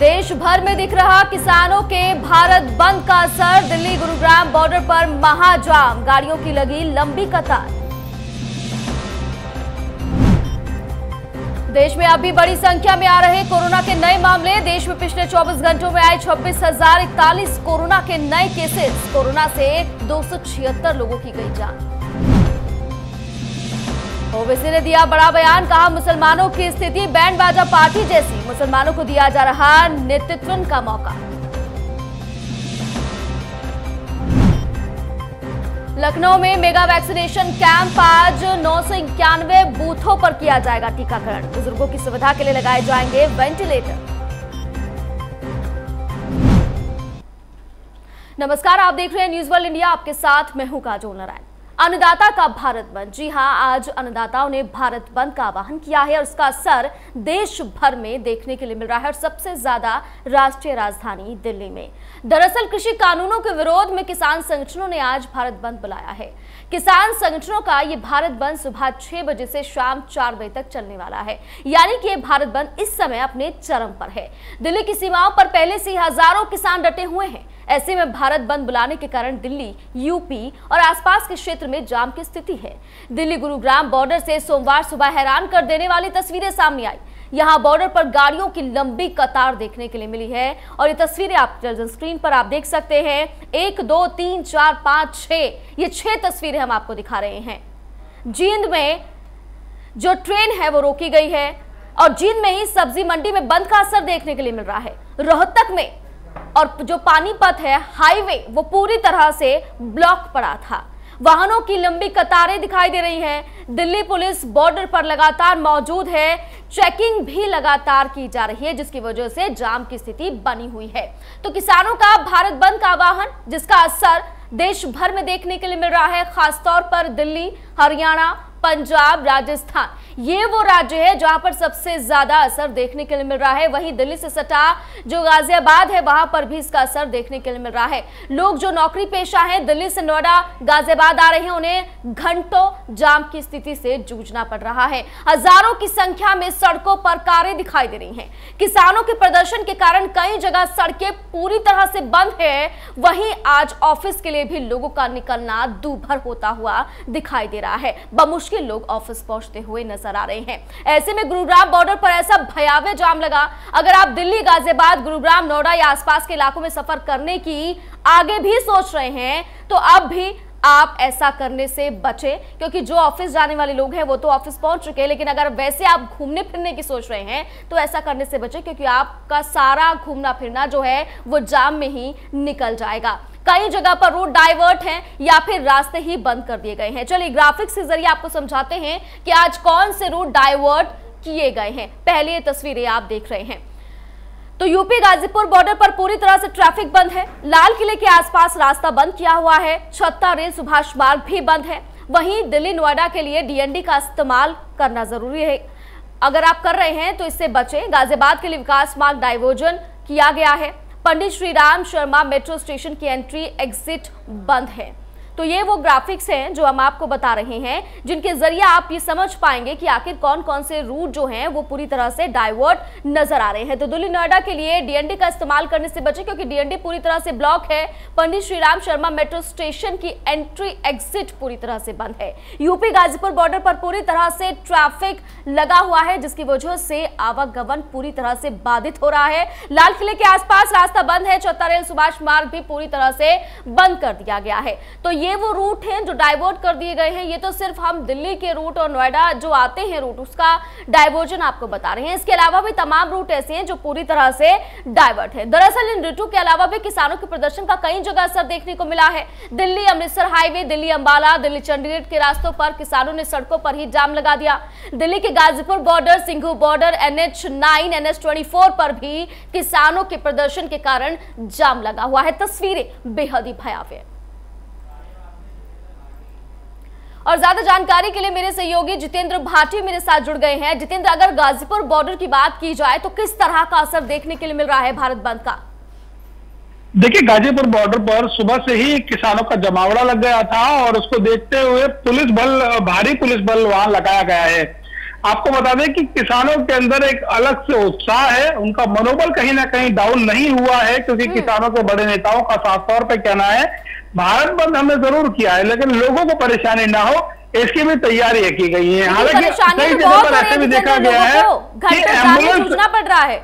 देश भर में दिख रहा किसानों के भारत बंद का असर। दिल्ली गुरुग्राम बॉर्डर पर महाजाम, गाड़ियों की लगी लंबी कतार। देश में अभी बड़ी संख्या में आ रहे कोरोना के नए मामले। देश में पिछले 24 घंटों में आए 26,041 कोरोना के नए केसेस। कोरोना से 276 लोगों की गई जान। ओवैसी ने दिया बड़ा बयान, कहा मुसलमानों की स्थिति बैंड बाजा पार्टी जैसी, मुसलमानों को दिया जा रहा नेतृत्व का मौका। लखनऊ में मेगा वैक्सीनेशन कैंप, आज 991 बूथों पर किया जाएगा टीकाकरण। बुजुर्गों की सुविधा के लिए लगाए जाएंगे वेंटिलेटर। नमस्कार, आप देख रहे हैं न्यूज वर्ल्ड इंडिया, आपके साथ मैं हूं काजोल नारायण। अन्नदाता का भारत बंद, जी हां, आज अन्नदाताओं ने भारत बंद का आह्वान किया है और उसका असर देश भर में देखने के लिए मिल रहा है और सबसे ज्यादा राष्ट्रीय राजधानी दिल्ली में। दरअसल कृषि कानूनों के विरोध में किसान संगठनों ने आज भारत बंद बुलाया है। किसान संगठनों का ये भारत बंद सुबह 6 बजे से शाम 4 बजे तक चलने वाला है, यानी कि ये भारत बंद इस समय अपने चरम पर है। दिल्ली की सीमाओं पर पहले से हजारों किसान डटे हुए हैं। ऐसे में भारत बंद बुलाने के कारण दिल्ली, यूपी और आसपास के क्षेत्र में जाम की स्थिति है। दिल्ली गुरुग्राम बॉर्डर से सोमवार सुबह हैरान कर देने वाली तस्वीरें सामने आई। यहां बॉर्डर पर गाड़ियों की लंबी कतार देखने के लिए मिली है और ये तस्वीरें आप स्क्रीन पर आप देख सकते हैं। 1, 2, 3, 4, 5, 6, ये 6 तस्वीरें हम आपको दिखा रहे हैं। जींद में जो ट्रेन है वो रोकी गई है और जींद में ही सब्जी मंडी में बंद का असर देखने के लिए मिल रहा है। रोहतक में और जो पानीपत है हाईवे, वो पूरी तरह से ब्लॉक पड़ा था। वाहनों की लंबी कतारें दिखाई दे रही हैं। दिल्ली पुलिस बॉर्डर पर लगातार मौजूद है, चेकिंग भी लगातार की जा रही है, जिसकी वजह से जाम की स्थिति बनी हुई है। तो किसानों का भारत बंद का आह्वान, जिसका असर देश भर में देखने के लिए मिल रहा है, खासतौर पर दिल्ली, हरियाणा, पंजाब, राजस्थान, ये वो राज्य है जहां पर सबसे ज्यादा असर देखने के लिए मिल रहा है। वहीं दिल्ली से सटा जो गाजियाबाद है, वहां पर भी इसका असर देखने के लिए मिल रहा है। लोग जो नौकरी पेशा हैं, दिल्ली से नोएडा, गाजियाबाद आ रहे हैं, उन्हें घंटों जाम की स्थिति से जूझना पड़ रहा है। हजारों की संख्या में सड़कों पर कारें दिखाई दे रही हैं। किसानों के प्रदर्शन के कारण कई जगह सड़कें पूरी तरह से बंद है। वहीं आज ऑफिस के लिए भी लोगों का निकलना दूभर होता हुआ दिखाई दे रहा है। बमुश्किल लोग ऑफिस पहुंचते हुए नजर आ रहे हैं। ऐसे में गुरुग्राम बॉर्डर पर ऐसा भयावह जाम लगा। अगर आप दिल्ली, गाजियाबाद, गुरुग्राम, नोएडा या आसपास के इलाकों में सफर करने की आगे भी सोच रहे हैं, तो अब भी आप ऐसा करने से बचें, क्योंकि जो ऑफिस जाने वाले लोग हैं वो तो ऑफिस पहुंच चुके हैं। लेकिन अगर वैसे आप घूमने फिरने की सोच रहे हैं तो ऐसा करने से बचें, क्योंकि आपका सारा घूमना फिरना जो है वो जाम में ही निकल जाएगा। कई जगह पर रूट डाइवर्ट हैं या फिर रास्ते ही बंद कर दिए गए हैं। चलिए ग्राफिक्स के जरिए आपको समझाते हैं कि आज कौन से रूट डाइवर्ट किए गए हैं। पहले ये तस्वीरें आप देख रहे हैं तो यूपी गाजीपुर बॉर्डर पर पूरी तरह से ट्रैफिक बंद है। लाल किले के आसपास रास्ता बंद किया हुआ है। छत्ता रेल सुभाष मार्ग भी बंद है। वहीं दिल्ली नोएडा के लिए डीएनडी का इस्तेमाल करना जरूरी है। अगर आप कर रहे हैं तो इससे बचें। गाजियाबाद के लिए विकास मार्ग डाइवर्जन किया गया है। पंडित श्री राम शर्मा मेट्रो स्टेशन की एंट्री एग्जिट बंद है। तो ये वो ग्राफिक्स हैं जो हम आपको बता रहे हैं, जिनके जरिए आप ये समझ पाएंगे कि आखिर कौन कौन से रूट जो हैं वो पूरी तरह से डाइवर्ट नजर आ रहे हैं। तो दिल्ली नोएडा के लिए डीएनडी का इस्तेमाल करने से बचें, क्योंकि डीएनडी पूरी तरह से ब्लॉक है। पंडित श्री राम शर्मा मेट्रो स्टेशन की एंट्री एग्जिट पूरी तरह से बंद है। यूपी गाजीपुर बॉर्डर पर पूरी तरह से ट्रैफिक लगा हुआ है, जिसकी वजह से आवागमन पूरी तरह से बाधित हो रहा है। लाल किले के आसपास रास्ता बंद है। छत्ता रेल सुभाष मार्ग भी पूरी तरह से बंद कर दिया गया है। तो ये वो रूट हैं जो डाइवर्ट कर दिए गए हैं। ये तो सिर्फ हम दिल्ली के रूट और नोएडा जो आते हैं रूट, उसका डाइवर्जन आपको बता रहे हैं। इसके अलावा भी तमाम रूट ऐसे हैं जो पूरी तरह से डाइवर्ट है। दरअसल इन रूटों के अलावा भी किसानों के प्रदर्शन का कई जगह असर देखने को मिला है। दिल्ली अमृतसर हाईवे, दिल्ली अंबाला, दिल्ली चंडीगढ़ के रास्तों पर किसानों ने सड़कों पर ही जाम लगा दिया। दिल्ली के Ghazipur border, Singhu border, NH9, NH24 पर भी किसानों के प्रदर्शन के कारण जाम लगा हुआ है। तस्वीरें बेहद ही भयावह। और ज्यादा जानकारी के लिए मेरे सहयोगी जितेंद्र भाटी मेरे साथ जुड़ गए हैं। जितेंद्र, अगर गाजीपुर बॉर्डर की बात की जाए तो किस तरह का असर देखने के लिए मिल रहा है भारत बंद का? देखिए, गाजीपुर बॉर्डर पर सुबह से ही किसानों का जमावड़ा लग गया था और उसको देखते हुए पुलिस बल, भारी पुलिस बल वहां लगाया गया है। आपको बता दें कि किसानों के अंदर एक अलग से उत्साह है, उनका मनोबल कहीं ना कहीं डाउन नहीं हुआ है, क्योंकि किसानों के बड़े नेताओं का साफ तौर पर कहना है भारत बंद हमने जरूर किया है लेकिन लोगों को परेशानी ना हो इसकी भी तैयारी की गई है। हालांकि कई जगह पर ऐसे भी देखा गया है कि एम्बुलेंस पड़ रहा है।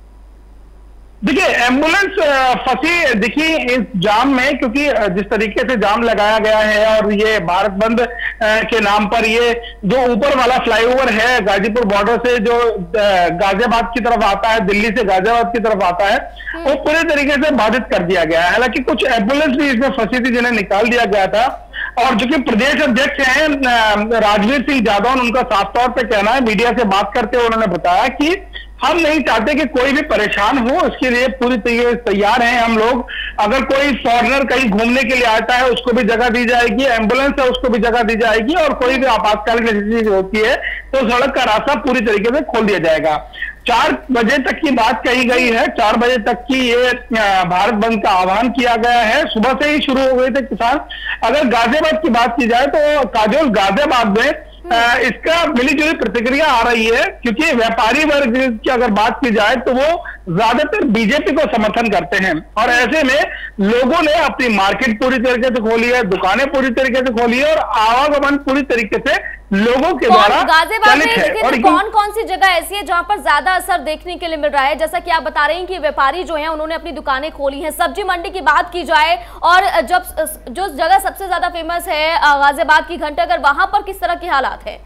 देखिए एम्बुलेंस फंसी दिखी इस जाम में, क्योंकि जिस तरीके से जाम लगाया गया है और ये भारत बंद के नाम पर ये जो ऊपर वाला फ्लाईओवर है गाजीपुर बॉर्डर से जो गाजियाबाद की तरफ आता है, दिल्ली से गाजियाबाद की तरफ आता है, वो पूरे तरीके से बाधित कर दिया गया है। हालांकि कुछ एम्बुलेंस भी इसमें फंसी थी जिन्हें निकाल दिया गया था, और जो कि प्रदेश अध्यक्ष हैं राजवीर सिंह जादौन, उनका साफ तौर पे कहना है, मीडिया से बात करते हुए उन्होंने बताया कि हम नहीं चाहते कि कोई भी परेशान हो, इसके लिए पूरी तरीके से तैयार हैं हम लोग। अगर कोई फॉरेनर कहीं घूमने के लिए आता है उसको भी जगह दी जाएगी, एम्बुलेंस है उसको भी जगह दी जाएगी, और कोई भी आपातकालीन स्थिति होती है तो सड़क का रास्ता पूरी तरीके से खोल दिया जाएगा। 4 बजे तक की बात कही गई है, 4 बजे तक की ये भारत बंद का आह्वान किया गया है। सुबह से ही शुरू हो गए थे किसान। अगर गाजियाबाद की बात की जाए तो काजोल गाजियाबाद में इसका मिलीजुली प्रतिक्रिया आ रही है, क्योंकि व्यापारी वर्ग की अगर बात की जाए तो वो ज्यादातर बीजेपी को समर्थन करते हैं, और ऐसे में लोगों ने अपनी मार्केट पूरी तरीके से खोली है, दुकानें पूरी तरीके से खोली है, और आवागमन पूरी तरीके से लोगों के द्वारा गाजियाबाद में और कौन कौन सी जगह ऐसी है जहां पर ज्यादा असर देखने के लिए मिल रहा है? जैसा कि आप बता रहे हैं कि व्यापारी जो हैं उन्होंने अपनी दुकानें खोली हैं। सब्जी मंडी की बात की जाए और जब जो जगह सबसे ज्यादा फेमस है गाजियाबाद की घंटाघर, वहां पर किस तरह के हालात है?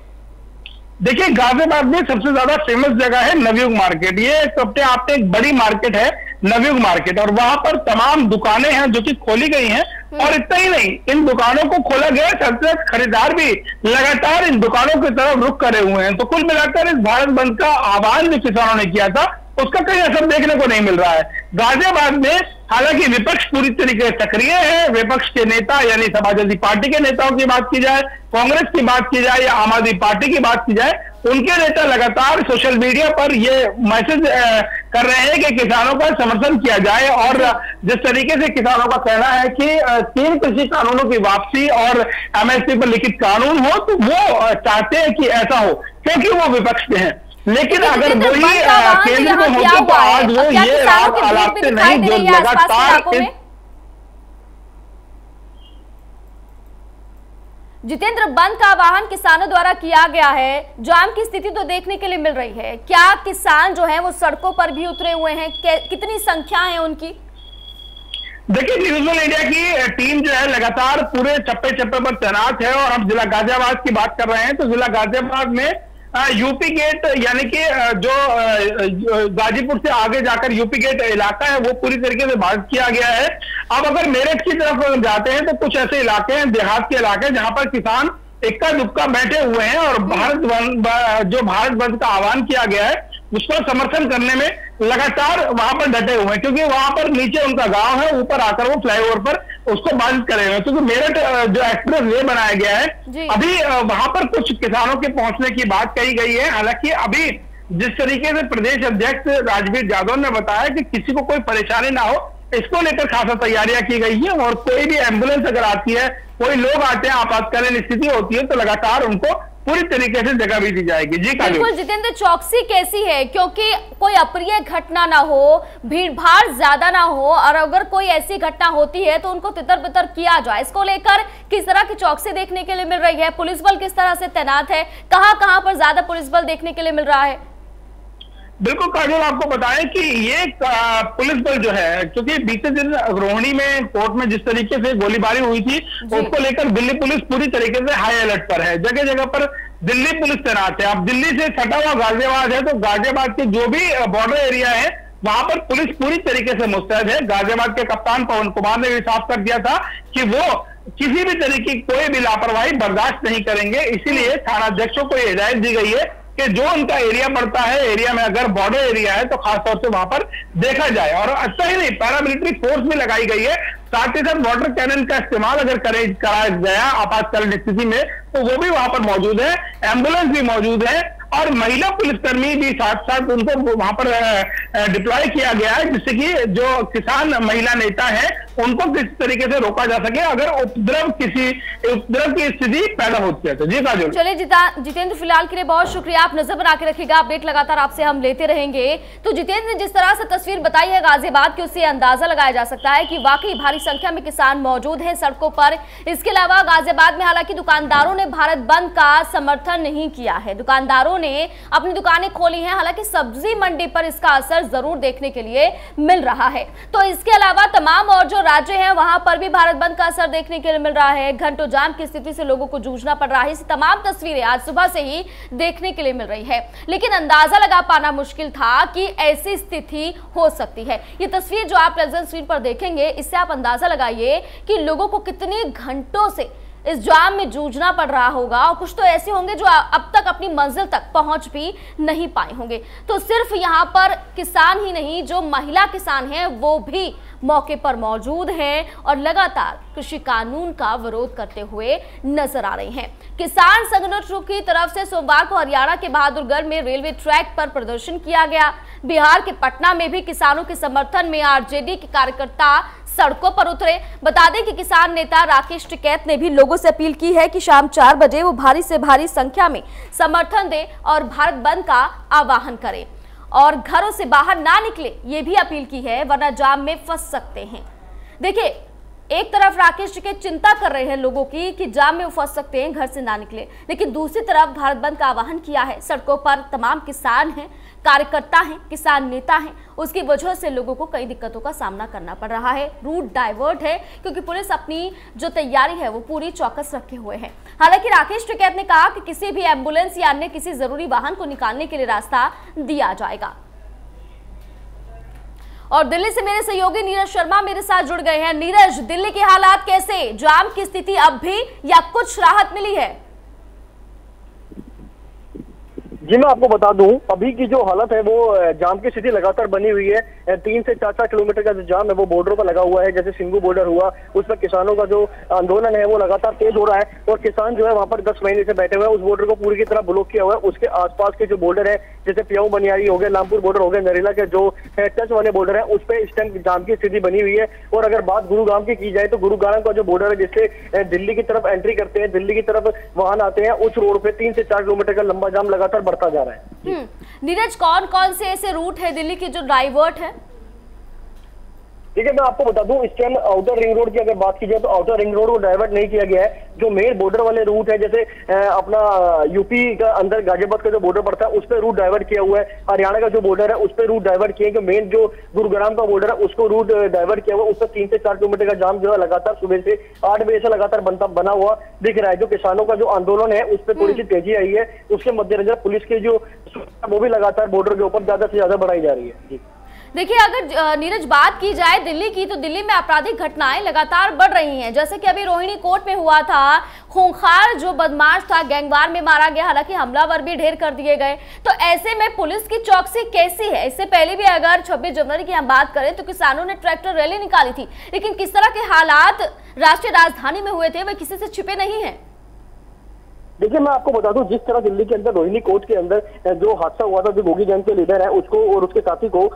देखिए गाजियाबाद में सबसे ज्यादा फेमस जगह है नवयुग मार्केट। ये अपने आप में एक बड़ी मार्केट है नवयुग मार्केट, और वहां पर तमाम दुकानें हैं जो कि खोली गई हैं। और इतना ही नहीं, इन दुकानों को खोला गया, सबसे खरीदार भी लगातार इन दुकानों की तरफ रुख करे हुए हैं। तो कुल मिलाकर इस भारत बंद का आह्वान जो किसानों ने किया था उसका कहीं असर देखने को नहीं मिल रहा है गाजियाबाद में। हालांकि विपक्ष पूरी तरीके से सक्रिय है। विपक्ष के नेता यानी समाजवादी पार्टी के नेताओं की बात की जाए, कांग्रेस की बात की जाए या आम आदमी पार्टी की बात की जाए, उनके नेता लगातार सोशल मीडिया पर ये मैसेज कर रहे हैं कि किसानों का समर्थन किया जाए। और जिस तरीके से किसानों का कहना है कि 3 कृषि कानूनों की वापसी और एमएसपी पर लिखित कानून हो, तो वो चाहते हैं कि ऐसा हो, क्योंकि वो विपक्ष के हैं। लेकिन अगर वही केंद्र में होते तो आज वो ये हालात से नहीं जो लगातार। जितेंद्र, बंद का आह्वान किसानों द्वारा किया गया है, जाम की स्थिति तो देखने के लिए मिल रही है, क्या किसान जो है वो सड़कों पर भी उतरे हुए हैं? कितनी संख्या है उनकी? देखिए न्यूज़ वन इंडिया की टीम जो है लगातार पूरे चप्पे चप्पे पर तैनात है, और हम जिला गाजियाबाद की बात कर रहे हैं तो जिला गाजियाबाद में यूपी गेट यानी कि जो गाजीपुर से आगे जाकर यूपी गेट इलाका है वो पूरी तरीके से बाधित किया गया है। अब अगर मेरठ की तरफ जाते हैं तो कुछ ऐसे इलाके हैं, देहात के इलाके, जहां पर किसान इक्का दुक्का बैठे हुए हैं और जो भारत बंद का आह्वान किया गया है उसका समर्थन करने में लगातार वहां पर डटे हुए हैं, क्योंकि वहां पर नीचे उनका गांव है, ऊपर आकर वो फ्लाईओवर पर उसको बाधित करे हुए हैं। क्योंकि मेरठ जो एक्सप्रेस वे बनाया गया है, अभी वहां पर कुछ किसानों के पहुंचने की बात कही गई है। हालांकि अभी जिस तरीके से प्रदेश अध्यक्ष राजवीर जादौन ने बताया कि किसी को कोई परेशानी ना हो, इसको लेकर खासा तैयारियां की गई है। और कोई भी एम्बुलेंस अगर आती है, कोई लोग आते हैं, आपातकालीन स्थिति होती है, तो लगातार उनको पूरी तरीके से जगह भी दी जाएगी। जी बिल्कुल जितेंद्र, चौकसी कैसी है? क्योंकि कोई अप्रिय घटना ना हो, भीड़ भाड़ ज्यादा ना हो, और अगर कोई ऐसी घटना होती है तो उनको तितर बितर किया जाए, इसको लेकर किस तरह की चौकसी देखने के लिए मिल रही है? पुलिस बल किस तरह से तैनात है? कहां पर ज्यादा पुलिस बल देखने के लिए मिल रहा है? बिल्कुल काजल, आपको बताएं कि ये पुलिस बल जो है, क्योंकि बीते दिन रोहिणी में कोर्ट में जिस तरीके से गोलीबारी हुई थी उसको लेकर दिल्ली पुलिस पूरी तरीके से हाई अलर्ट पर है। जगह जगह पर दिल्ली पुलिस तैनात है। अब दिल्ली से सटा हुआ गाजियाबाद है, तो गाजियाबाद के जो भी बॉर्डर एरिया है वहां पर पुलिस पूरी तरीके से मुस्तैद है। गाजियाबाद के कप्तान पवन कुमार ने भी साफ कर दिया था कि वो किसी भी तरीके की कोई भी लापरवाही बर्दाश्त नहीं करेंगे। इसीलिए थानाध्यक्षों को ये हिदायत दी गई है कि जो उनका एरिया पड़ता है, एरिया में अगर बॉर्डर एरिया है तो खासतौर से वहां पर देखा जाए। और अच्छा ही नहीं, पैरामिलिट्री फोर्स भी लगाई गई है, साथ ही साथ वाटर कैनन का इस्तेमाल अगर कराया गया आपातकालीन स्थिति में तो वो भी वहां पर मौजूद है, एम्बुलेंस भी मौजूद है। और महिला पुलिसकर्मी भी साथ साथ उनको वहां पर डिप्लॉय किया गया है, जिससे कि जो किसान महिला नेता है उनको किस तरीके से रोका जा सके अगर उपद्रव की स्थिति पैदा होती है तो। जी काजोल। चलिए जितेंद्र, फिलहाल के लिए बहुत शुक्रिया, आप नजर बना के रखिएगा, अपडेट लगातार आपसे हम लेते रहेंगे। तो जितेंद्र ने जिस तरह से तस्वीर बताई है गाजियाबाद की, उससे अंदाजा लगाया जा सकता है कि वाकई भारी संख्या में किसान मौजूद हैं सड़कों पर। इसके अलावा गाजियाबाद में हालांकि दुकानदारों ने भारत बंद का समर्थन नहीं किया है, दुकानदारों ने अपनी दुकानें खोली हैं, हालांकि सब्जी मंडी पर इसका असर जरूर देखने के लिए मिल रहा है। तो इसके अलावा तमाम और जो राज्य हैं वहां पर भी भारत बंद का असर देखने के लिए मिल रहा है, घंटों जाम की स्थिति से लोगों को जूझना पड़ रहा है। इसी तमाम तस्वीरें आज सुबह से ही देखने के लिए मिल रही है, लेकिन अंदाजा लगा पाना मुश्किल था कि ऐसी स्थिति हो सकती है। ये तस्वीर जो आप प्रेजेंट स्क्रीन पर देखेंगे, इससे आप अंदाजा लगाइए कि लोगों को कितने घंटों से इस जाम में जूझना पड़ रहा होगा, और कुछ तो ऐसे होंगे जो अब तक अपनी मंजिल तक पहुंच भी नहीं पाए होंगे। तो सिर्फ यहाँ पर किसान ही नहीं, जो महिला किसान हैं वो भी मौके पर मौजूद हैं और लगातार कृषि कानून का विरोध करते हुए नजर आ रहे हैं। किसान संगठनों की तरफ से सोमवार को हरियाणा के बहादुरगढ़ में रेलवे ट्रैक पर प्रदर्शन किया गया। बिहार के पटना में भी किसानों के समर्थन में आरजेडी के कार्यकर्ता सड़कों पर उतरे। बता दें कि किसान नेता राकेश टिकैत ने भी लोगों से अपील की है कि शाम 4 बजे वो भारी से भारी संख्या में समर्थन दें और भारत बंद का आह्वान करें और घरों से बाहर ना निकले, ये भी अपील की है, वरना जाम में फंस सकते हैं। देखिए, एक तरफ राकेश टिकैत चिंता कर रहे हैं लोगों की कि जाम में वो फंस सकते हैं, घर से ना निकले, लेकिन दूसरी तरफ भारत बंद का आह्वान किया है। सड़कों पर तमाम किसान हैं, कार्यकर्ता हैं, किसान नेता हैं, उसकी वजह से लोगों को कई दिक्कतों का सामना करना पड़ रहा है। रूट डाइवर्ट है क्योंकि पुलिस अपनी जो तैयारी है वो पूरी चौकस रखे हुए है। हालांकि राकेश टिकैत ने कहा कि किसी भी एम्बुलेंस या अन्य किसी जरूरी वाहन को निकालने के लिए रास्ता दिया जाएगा। और दिल्ली से मेरे सहयोगी नीरज शर्मा मेरे साथ जुड़ गए हैं। नीरज, दिल्ली के हालात कैसे, जाम की स्थिति अब भी या कुछ राहत मिली है? जी मैं आपको बता दूं, अभी की जो हालत है वो जाम की स्थिति लगातार बनी हुई है। 3 से 4 किलोमीटर का जो जाम है वो बॉर्डरों पर लगा हुआ है। जैसे सिंगू बॉर्डर हुआ, उस पर किसानों का जो आंदोलन है वो लगातार तेज हो रहा है और किसान जो है वहां पर 10 महीने से बैठे हुए हैं। उस बॉर्डर को पूरी की तरह ब्लॉक किया हुआ है। उसके आसपास के जो बॉर्डर है, जैसे प्याऊ बनियारी हो गया, लामपुर बॉर्डर हो गया, नरेला के जो टच वाले बॉर्डर है, उस पर इस टाइम जाम की स्थिति बनी हुई है। और अगर बात गुरुग्राम की जाए तो गुरुग्राम का जो बॉर्डर है, जिससे दिल्ली की तरफ एंट्री करते हैं, दिल्ली की तरफ वाहन आते हैं, उस रोड पे 3 से 4 किलोमीटर का लंबा जाम लगातार बढ़ता जा रहा है। नीरज, कौन कौन से ऐसे रूट है दिल्ली की जो डाइवर्ट है? ठीक है, मैं आपको बता दूं, इस टाइम आउटर रिंग रोड की अगर बात की जाए तो आउटर रिंग रोड को डाइवर्ट नहीं किया गया है। जो मेन बॉर्डर वाले रूट है, जैसे अपना यूपी का अंदर गाजियाबाद का जो बॉर्डर पड़ता है, उस पर रूट डाइवर्ट किया हुआ है। हरियाणा का जो बॉर्डर है उस पर रूट डाइवर्ट किया है। मेन जो गुरुग्राम का बॉर्डर है उसको रूट डाइवर्ट किया हुआ है। उस पर 3 से 4 किलोमीटर का जाम जो है लगातार सुबह से 8 बजे से लगातार बना हुआ दिख रहा है। जो किसानों का जो आंदोलन है उस पर थोड़ी सी तेजी आई है। उसके मद्देनजर पुलिस की जो वो भी लगातार बॉर्डर के ऊपर ज्यादा से ज्यादा बढ़ाई जा रही है। जी देखिए, अगर नीरज बात की जाए दिल्ली की, तो दिल्ली में आपराधिक घटनाएं लगातार बढ़ रही हैं। जैसे कि अभी रोहिणी कोर्ट में हुआ था, खूंखार जो बदमाश था गैंगवार में मारा गया, हालांकि हमलावर भी ढेर कर दिए गए। तो ऐसे में पुलिस की चौकसी कैसी है? इससे पहले भी अगर 26 जनवरी की हम बात करें तो किसानों ने ट्रैक्टर रैली निकाली थी, लेकिन किस तरह के हालात राष्ट्रीय राजधानी में हुए थे वे किसी से छिपे नहीं है। देखिए, मैं आपको बता दूं, जिस तरह दिल्ली के अंदर रोहिणी कोर्ट के अंदर जो हादसा हुआ था, जो गोगी गैंग के लीडर है उसको और उसके साथी को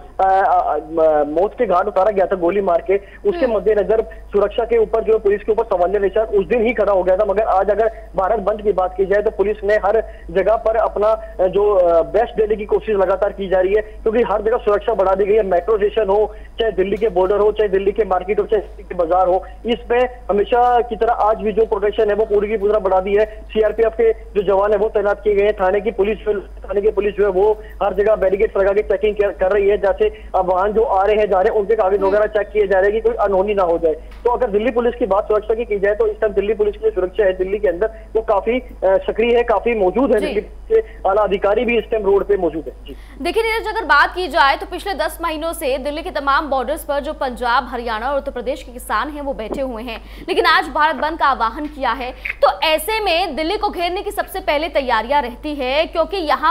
मौत के घाट उतारा गया था गोली मार के, उसके मद्देनजर सुरक्षा के ऊपर जो पुलिस के ऊपर सवालिया निशान उस दिन ही खड़ा हो गया था। मगर आज अगर भारत बंद की बात की जाए तो पुलिस ने हर जगह पर अपना जो बेस्ट देने की कोशिश लगातार की जा रही है, क्योंकि हर जगह सुरक्षा बढ़ा दी गई है। मेट्रो स्टेशन हो, चाहे दिल्ली के बॉर्डर हो, चाहे दिल्ली के मार्केट हो, चाहे दिल्ली के बाजार हो, इस पे हमेशा की तरह आज भी जो प्रोटेक्शन है वो पूरी की पूरी बढ़ा दी है। सीआरपीएफ के जो जवान है वो तैनात किए गए हैं। थाने की पुलिस जो है वो हर जगह बैरिकेड लगा के चेकिंग कर रही है। जैसे अब वाहन जो आ रहे हैं जा रहे हैं उनके कागज वगैरह चेक किए जा रहे हैं कि कोई अनहोनी ना हो जाए। तो अगर दिल्ली पुलिस की बात सुरक्षा की जाए तो इस टाइम दिल्ली पुलिस की सुरक्षा है दिल्ली के अंदर वो काफी सक्रिय है, काफी मौजूद है। दिल्ली के आला अधिकारी भी इस टाइम रोड पे मौजूद है। देखिए नीरज, अगर बात की जाए तो पिछले 10 महीनों से दिल्ली के तमाम बॉर्डर्स पर जो पंजाब, हरियाणा और उत्तर प्रदेश के किसान हैं वो बैठे हुए हैं, लेकिन आज भारत बंद का आह्वान किया है। तो ऐसे में दिल्ली को घेरने की सबसे पहले तैयारियां रहती है, क्योंकि यहाँ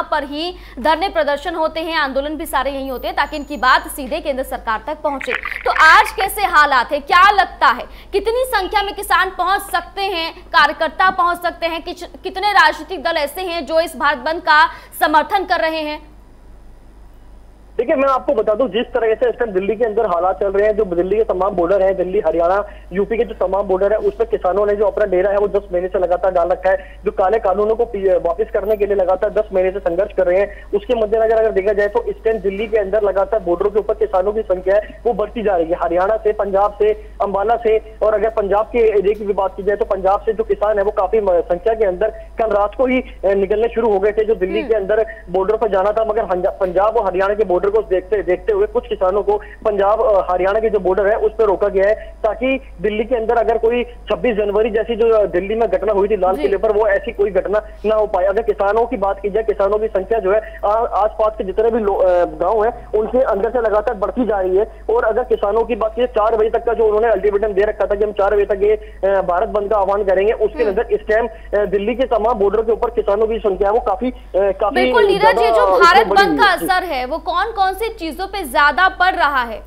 पर ही धरने प्रदर्शन होते हैं, आंदोलन भी सारे यही होते हैं ताकि इनकी बात सीधे केंद्र सरकार तक पहुंचे। तो आज कैसे हालात है, क्या लगता है कितनी संख्या में किसान पहुंच सकते हैं, कार्यकर्ता पहुंच सकते हैं, कितने राजनीतिक दल ऐसे हैं जो इस भारत बंद का समर्थन कर रहे हैं? देखिए, मैं आपको बता दूं, जिस तरह से इस टाइम दिल्ली के अंदर हालात चल रहे हैं, जो दिल्ली के तमाम बॉर्डर है, दिल्ली हरियाणा यूपी के जो तमाम बॉर्डर है, उस पर किसानों ने जो अपना डेरा है वो 10 महीने से लगातार डाल रखा है। जो काले कानूनों को वापस करने के लिए लगातार 10 महीने से संघर्ष कर रहे हैं, उसके मद्देनजर अगर देखा जाए तो इस टाइम दिल्ली के अंदर लगातार बॉर्डरों के ऊपर किसानों की संख्या है वो बढ़ती जा रही है। हरियाणा से, पंजाब से, अंबाला से, और अगर पंजाब के एरिया की भी बात की जाए तो पंजाब से जो किसान है वो काफी संख्या के अंदर कल रात को ही निकलने शुरू हो गए थे, जो दिल्ली के अंदर बॉर्डर पर जाना था। मगर पंजाब और हरियाणा के बॉर्डर को देखते हुए कुछ किसानों को पंजाब हरियाणा के जो बॉर्डर है उस पर रोका गया है, ताकि दिल्ली के अंदर अगर कोई 26 जनवरी जैसी जो दिल्ली में घटना हुई थी लाल किले पर, वो ऐसी कोई घटना ना हो पाए। अगर किसानों की बात की जाए, किसानों की संख्या जो है आसपास के जितने भी गांव हैं उनके अंदर से लगातार बढ़ती जा रही है। और अगर किसानों की बात की जाए, 4 बजे तक का जो उन्होंने अल्टीमेटम दे रखा था कि हम 4 बजे तक ये भारत बंद का आह्वान करेंगे, उसके अंदर इस टाइम दिल्ली के तमाम बॉर्डर के ऊपर किसानों की संख्या वो काफी बिल्कुल नीरज, ये जो भारत बंद का असर है वो कौन कौन सी चीजों पे ज्यादा पड़ रहा है?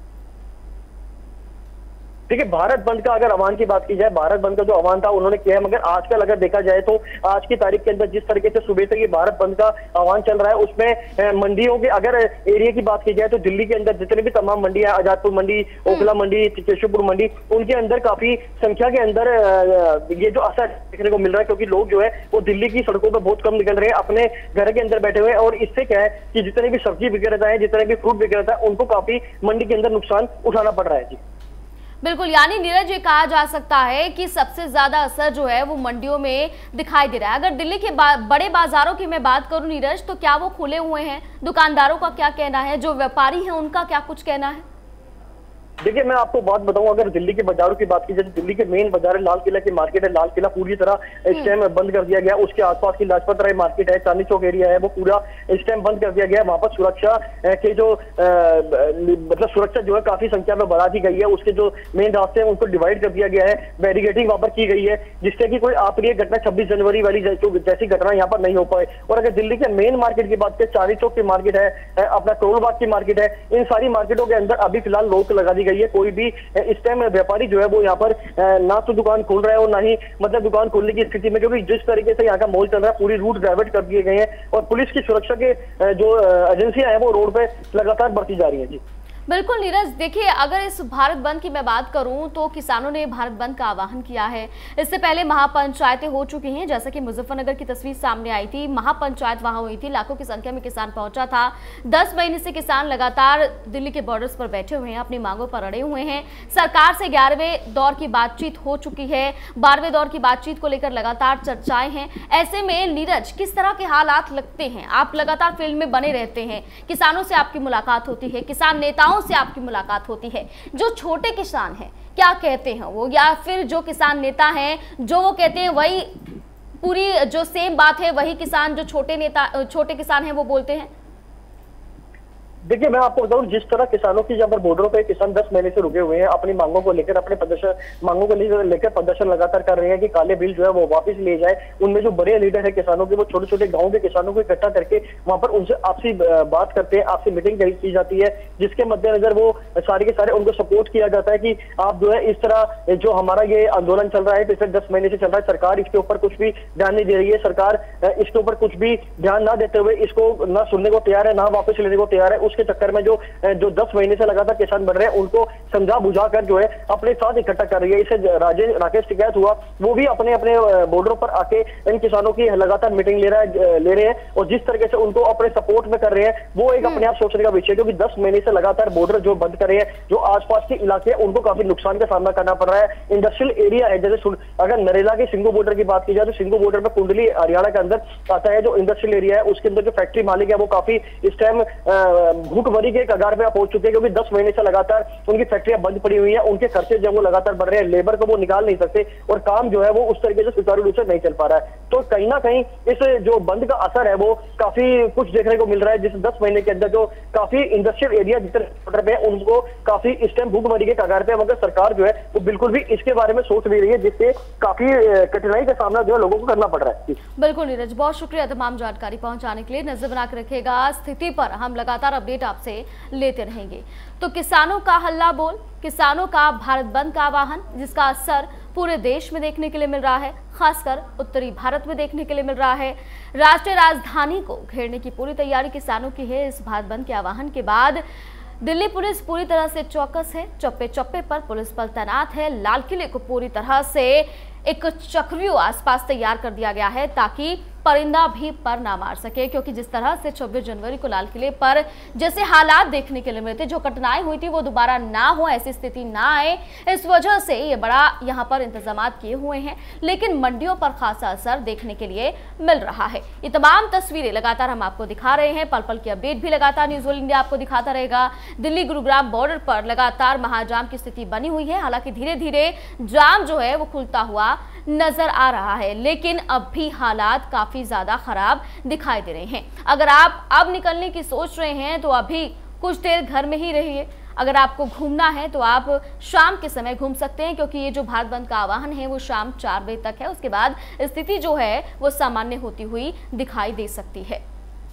देखिए, भारत बंद का अगर आह्वान की बात की जाए, भारत बंद का जो आह्वान था उन्होंने किया है, मगर आजकल अगर देखा जाए तो आज की तारीख के अंदर जिस तरीके से सुबह से ये भारत बंद का आह्वान चल रहा है, उसमें मंडियों के अगर एरिया की बात की जाए तो दिल्ली के अंदर जितने भी तमाम मंडियां, आजादपुर मंडी, ओखला मंडी, केशवपुर मंडी, उनके अंदर काफी संख्या के अंदर ये जो असर देखने को मिल रहा है, क्योंकि लोग जो है वो दिल्ली की सड़कों पर बहुत कम निकल रहे हैं, अपने घर के अंदर बैठे हुए हैं। और इससे क्या है कि जितने भी सब्जी विक्रेता है, जितने भी फ्रूट विक्रेता है, उनको काफी मंडी के अंदर नुकसान उठाना पड़ रहा है। जी बिल्कुल, यानी नीरज ये कहा जा सकता है कि सबसे ज्यादा असर जो है वो मंडियों में दिखाई दे रहा है। अगर दिल्ली के बड़े बाजारों की मैं बात करूं नीरज, तो क्या वो खुले हुए हैं? दुकानदारों का क्या कहना है? जो व्यापारी हैं उनका क्या कुछ कहना है? देखिए, मैं आपको बात बताऊं, अगर दिल्ली के बाजारों की बात की जाए, दिल्ली के मेन बाजार है, लाल किला की मार्केट है, लाल किला पूरी तरह इस टाइम बंद कर दिया गया। उसके आसपास की लाजपत राय मार्केट है, चांदनी चौक एरिया है, वो पूरा इस टाइम बंद कर दिया गया है। वहां पर सुरक्षा के जो मतलब सुरक्षा जो है काफी संख्या में बढ़ा दी गई है। उसके जो मेन रास्ते हैं उनको डिवाइड कर दिया गया है, बैरिकेडिंग वहां पर की गई है, जिससे कि कोई अप्रिय घटना 26 जनवरी वाली जैसी घटना यहाँ पर नहीं हो पाए। और अगर दिल्ली के मेन मार्केट की बात करें, चांदनी चौक की मार्केट है, अपना करोल बाग की मार्केट है, इन सारी मार्केटों के अंदर अभी फिलहाल रोक लगा दी गई है। कोई भी इस टाइम व्यापारी जो है वो यहाँ पर ना तो दुकान खोल रहा है और ना ही मतलब दुकान खोलने की स्थिति में, क्योंकि जिस तरीके से यहाँ का माहौल चल रहा है, पूरी रूट डाइवर्ट कर दिए गए हैं और पुलिस की सुरक्षा के जो एजेंसियां हैं वो रोड पे लगातार बढ़ती जा रही है। जी बिल्कुल नीरज, देखिए अगर इस भारत बंद की मैं बात करूं तो किसानों ने भारत बंद का आह्वान किया है। इससे पहले महापंचायतें हो चुकी हैं, जैसा कि मुजफ्फरनगर की तस्वीर सामने आई थी, महापंचायत वहां हुई थी, लाखों की संख्या में किसान पहुंचा था। 10 महीने से किसान लगातार दिल्ली के बॉर्डर्स पर बैठे हुए हैं, अपनी मांगों पर अड़े हुए हैं। सरकार से 11वें दौर की बातचीत हो चुकी है, 12वें दौर की बातचीत को लेकर लगातार चर्चाएं हैं। ऐसे में नीरज, किस तरह के हालात लगते हैं? आप लगातार फील्ड में बने रहते हैं, किसानों से आपकी मुलाकात होती है, किसान नेताओं से आपकी मुलाकात होती है, जो छोटे किसान हैं क्या कहते हैं वो, या फिर जो किसान नेता हैं जो वो कहते हैं वही पूरी जो सेम बात है वही किसान जो छोटे किसान हैं वो बोलते हैं? देखिए, मैं आपको बताऊं, जिस तरह किसानों की यहाँ पर बॉर्डरों पे किसान 10 महीने से रुके हुए हैं, अपनी मांगों को लेकर, अपने मांगों को लेकर प्रदर्शन लगातार कर रहे हैं कि काले बिल जो है वो वापस लिए जाए। उनमें जो बड़े लीडर है किसानों के, वो छोटे छोटे गाँव के किसानों को इकट्ठा करके वहां पर उनसे आपसी बात करते हैं, आपसी मीटिंग की जाती है, जिसके मद्देनजर वो सारे के सारे उनको सपोर्ट किया जाता है कि आप जो है इस तरह जो हमारा ये आंदोलन चल रहा है पिछले 10 महीने से चल रहा है, सरकार इसके ऊपर कुछ भी ध्यान नहीं दे रही है, सरकार इसके ऊपर कुछ भी ध्यान ना देते हुए इसको ना सुनने को तैयार है, ना वापस लेने को तैयार है। उसके चक्कर में जो 10 महीने से लगातार किसान बढ़ रहे हैं उनको समझा बुझाकर जो है अपने साथ इकट्ठा कर रही है। इसे राकेश टिकैत हुआ, वो भी अपने अपने बॉर्डरों पर आके इन किसानों की लगातार मीटिंग ले रहे हैं और जिस तरीके से उनको अपने सपोर्ट में कर रहे हैं वो एक अपने आप सोचने का विषय है, क्योंकि 10 महीने से लगातार बॉर्डर जो बंद कर रहे हैं, जो आसपास के इलाके उनको काफी नुकसान का सामना करना पड़ रहा है। इंडस्ट्रियल एरिया है, जैसे अगर नरेला के सिंगू बॉर्डर की बात की जाए तो सिंगू बॉर्डर पर कुंडली हरियाणा के अंदर आता है, जो इंडस्ट्रियल एरिया है उसके अंदर जो फैक्ट्री मालिक है वो काफी इस टाइम भूखमरी के कगार पे पहुंच चुके हैं, क्योंकि 10 महीने से लगातार उनकी फैक्ट्रियां बंद पड़ी हुई है, उनके खर्चे जो वो लगातार बढ़ रहे हैं, लेबर को वो निकाल नहीं सकते और काम जो है वो उस तरीके से सुचारू रूप से नहीं चल पा रहा है। तो कहीं ना कहीं इस जो बंद का असर है वो काफी कुछ देखने को मिल रहा है, जिस 10 महीने के अंदर जो काफी इंडस्ट्रियल एरिया जितने पे उनको काफी इस टाइम भूखमरी के कगार पे, मगर सरकार जो है वो बिल्कुल भी इसके बारे में सोच नहीं रही है, जिससे काफी कठिनाई का सामना जो है लोगों को करना पड़ रहा है। बिल्कुल नीरज, बहुत शुक्रिया तमाम जानकारी पहुंचाने के लिए। नजर बना के रखेगा स्थिति पर, हम लगातार अपडेट आपसे लेते रहेंगे। तो किसानों का हल्ला बोल, किसानों का भारत बंद का आह्वान, जिसका असर पूरे देश में देखने के लिए मिल रहा है, खासकर उत्तरी भारत में देखने के लिए मिल रहा है। राष्ट्रीय राजधानी को घेरने की पूरी तैयारी किसानों की है। इस भारत बंद के आह्वान के बाद दिल्ली पुलिस पूरी तरह से चौकस है, चप्पे चप्पे पर पुलिस बल तैनात है। लाल किले को पूरी तरह से एक चक्रव्यूह आसपास तैयार कर दिया गया है ताकि परिंदा भी पर ना मार सके, क्योंकि जिस तरह से 26 जनवरी को लाल किले पर जैसे हालात देखने के लिए मिले थे, जो घटनाएं हुई थी वो दोबारा ना हो, ऐसी स्थिति ना आए, इस वजह से ये बड़ा यहाँ पर इंतजामात किए हुए हैं। लेकिन मंडियों पर खासा असर देखने के लिए मिल रहा है। ये तमाम तस्वीरें लगातार हम आपको दिखा रहे हैं, पल पल की अपडेट भी लगातार न्यूज़ वर्ल्ड इंडिया आपको दिखाता रहेगा। दिल्ली गुरुग्राम बॉर्डर पर लगातार महाजाम की स्थिति बनी हुई है। हालांकि धीरे धीरे जाम जो है वो खुलता हुआ नजर आ रहा है, लेकिन अब भी हालात काफी ज्यादा खराब दिखाई दे रहे हैं। अगर आप अब निकलने की सोच रहे हैं तो अभी कुछ देर घर में ही रहिए। अगर आपको घूमना है तो आप शाम के समय घूम सकते हैं, क्योंकि ये जो भारत बंद का आह्वान है वो शाम 4 बजे तक है। उसके बाद स्थिति जो है वो सामान्य होती हुई दिखाई दे सकती है।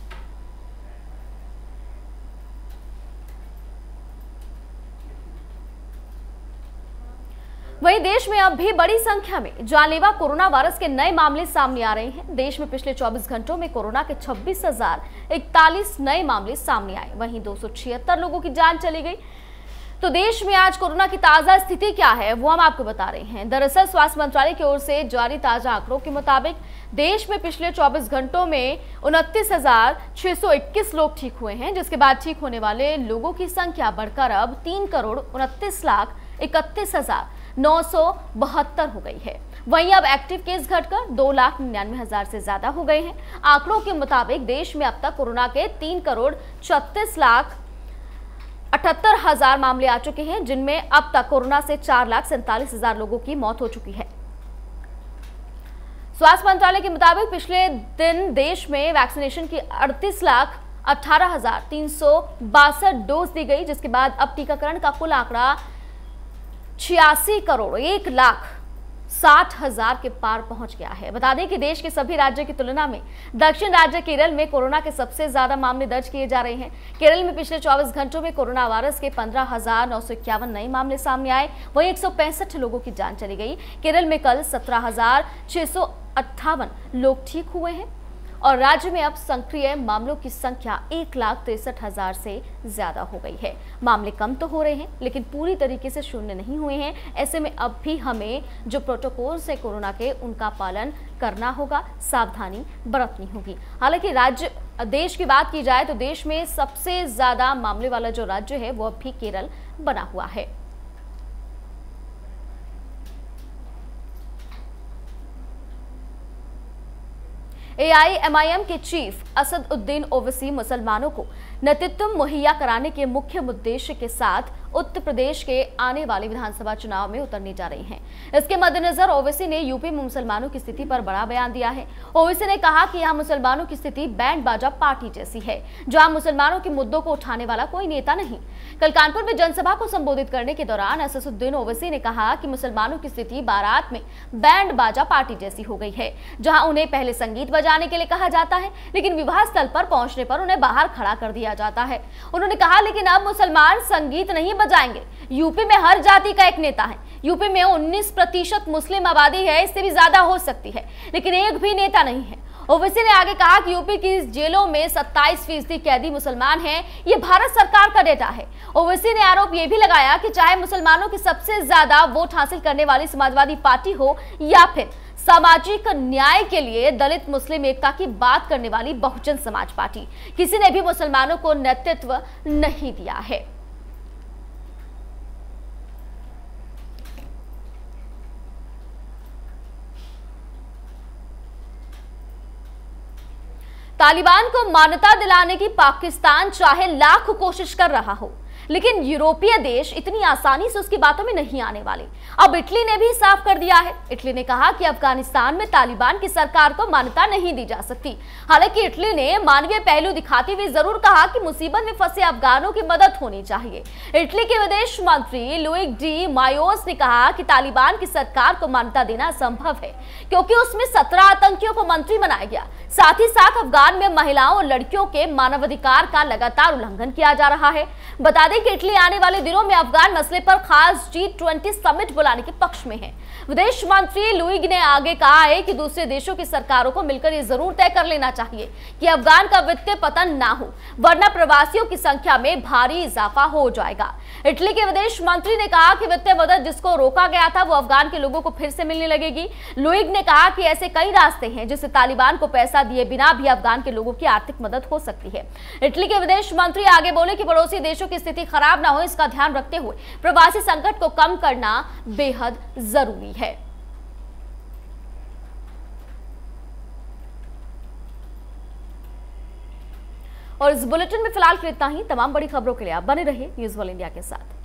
वहीं देश में अब भी बड़ी संख्या में जानलेवा कोरोना वायरस के नए मामले सामने आ रहे हैं। देश में पिछले 24 घंटों में कोरोना के 26,041 नए मामले सामने आए, वहीं 276 लोगों की जान चली गई। तो देश में आज कोरोना की ताजा स्थिति क्या है वो हम आपको बता रहे हैं। दरअसल स्वास्थ्य मंत्रालय की ओर से जारी ताजा आंकड़ों के मुताबिक देश में पिछले 24 घंटों में 29,621 लोग ठीक हुए हैं, जिसके बाद ठीक होने वाले लोगों की संख्या बढ़कर अब 3,29,31,972 हो गई है। वहीं अब एक्टिव केस घटकर 2,99,000 से ज्यादा हो गए हैं। आंकड़ों के मुताबिक देश में अब तक कोरोना के 3,36,78,000 मामले आ चुके हैं, जिनमें अब तक कोरोना से 4,47,000 लोगों की मौत हो चुकी है। स्वास्थ्य मंत्रालय के मुताबिक पिछले दिन देश में वैक्सीनेशन की 38,18,362 डोज दी गई, जिसके बाद अब टीकाकरण का कुल आंकड़ा 86,01,60,000 के पार पहुंच गया है। बता दें कि देश के सभी राज्यों की तुलना में दक्षिण राज्य केरल में कोरोना के सबसे ज्यादा मामले दर्ज किए जा रहे हैं। केरल में पिछले 24 घंटों में कोरोना वायरस के 15,951 नए मामले सामने आए, वहीं 165 लोगों की जान चली गई। केरल में कल 17,658 लोग ठीक हुए हैं और राज्य में अब सक्रिय मामलों की संख्या 1,63,000 से ज्यादा हो गई है। मामले कम तो हो रहे हैं, लेकिन पूरी तरीके से शून्य नहीं हुए हैं। ऐसे में अब भी हमें जो प्रोटोकॉल्स है कोरोना के, उनका पालन करना होगा, सावधानी बरतनी होगी। हालांकि देश की बात की जाए तो देश में सबसे ज्यादा मामले वाला जो राज्य है वो अब भी केरल बना हुआ है। AIMIM के चीफ असद उद्दीन ओवैसी मुसलमानों को नेतृत्व मुहैया कराने के मुख्य उद्देश्य के साथ उत्तर प्रदेश के आने वाले विधानसभा चुनाव में उतरने जा रही हैं। इसके मद्देनजर ओवैसी ने यूपी में मुसलमानों की स्थिति पर बड़ा बयान दिया है। ओवैसी ने कहा कि यहां मुसलमानों की स्थिति बैंड बाजा पार्टी जैसी है, जहां मुसलमानों के मुद्दों को उठाने वाला कोई नेता नहीं। कल कानपुर में जनसभा को संबोधित करने के दौरान असदुद्दीन ओवैसी ने कहा कि मुसलमानों की स्थिति बारात में बैंड बाजा पार्टी जैसी हो गई है, जहां उन्हें पहले संगीत बजाने के लिए कहा जाता है, लेकिन विवाह स्थल पर पहुंचने पर उन्हें बाहर खड़ा कर दिया जाता है। उन्होंने कहा लेकिन अब मुसलमान संगीत नहीं बजाएंगे। यूपी में हर जाति का एक नेता है। यूपी में 19% मुस्लिम आबादी है, इससे भी ज्यादा हो सकती है, लेकिन एक भी नेता नहीं है। ओवैसी ने आगे कहा कि यूपी की जेलों में 27% कैदी मुसलमान हैं। ये भारत सरकार का डेटा है। ओवैसी ने आरोप यह भी लगाया कि चाहे मुसलमानों की सबसे ज्यादा वोट हासिल करने वाली समाजवादी पार्टी हो या फिर सामाजिक न्याय के लिए दलित मुस्लिम एकता की बात करने वाली बहुजन समाज पार्टी, किसी ने भी मुसलमानों को नेतृत्व नहीं दिया है। तालिबान को मान्यता दिलाने की पाकिस्तान चाहे लाख कोशिश कर रहा हो, लेकिन यूरोपीय देश इतनी आसानी से उसकी बातों में नहीं आने वाले। अब इटली ने भी साफ कर दिया है। इटली ने कहा कि अफगानिस्तान में तालिबान की सरकार को मान्यता नहीं दी जा सकती। हालांकि इटली ने मानवीय पहलू दिखाते हुए जरूर कहा कि मुसीबत में फंसे अफगानों की मदद होनी चाहिए। इटली के विदेश मंत्री लुइग डी मायोस ने कहा कि तालिबान की सरकार को मान्यता देना असंभव है, क्योंकि उसमें 17 आतंकियों को मंत्री बनाया गया। साथ ही साथ अफगान में महिलाओं और लड़कियों के मानवाधिकार का लगातार उल्लंघन किया जा रहा है। बता दें कि इटली आने वाले दिनों में अफगान मसले पर खास G20 समिट बुलाने के पक्ष में है। विदेश मंत्री लुइग ने आगे कहा है कि दूसरे देशों की सरकारों को मिलकर ये जरूर तय कर लेना चाहिए कि अफगान का वित्तीय पतन ना हो, वरना प्रवासियों की संख्या में भारी इजाफा हो जाएगा। इटली के विदेश मंत्री ने कहा कि वित्तीय मदद जिसको रोका गया था वो अफगान के लोगों को फिर से मिलने लगेगी। लुइग ने कहा कि ऐसे कई रास्ते हैं जिससे तालिबान को पैसा दिए बिना भी अफगान के लोगों की आर्थिक मदद हो सकती है। इटली के विदेश मंत्री आगे बोले कि पड़ोसी देशों की स्थिति खराब ना हो, इसका ध्यान रखते हुए प्रवासी संकट को कम करना बेहद जरूरी है। और इस बुलेटिन में फिलहाल इतना ही। तमाम बड़ी खबरों के लिए आप बने रहिए न्यूज़ वर्ल्ड इंडिया के साथ।